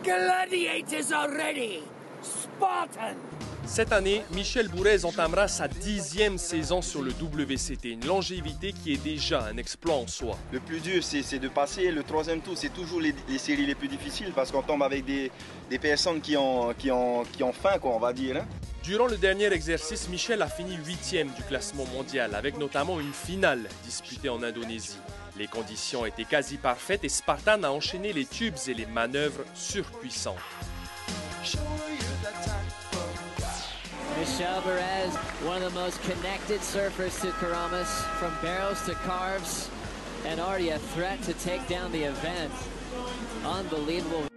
gladiators are ready! Spartan! Cette année, Michel Bourez entamera sa 10e saison sur le WCT, une longévité qui est déjà un exploit en soi. Le plus dur, c'est de passer. Le troisième tour, c'est toujours les séries les plus difficiles parce qu'on tombe avec des personnes qui ont faim, quoi, on va dire. Hein. Durant le dernier exercice, Michel a fini 8e du classement mondial, avec notamment une finale disputée en Indonésie. Les conditions étaient quasi parfaites et Spartan a enchaîné les tubes et les manœuvres surpuissantes. Michel Bourez, one of the most connected surfers to Keramas, from barrels to carves, and already a threat to take down the event. Unbelievable.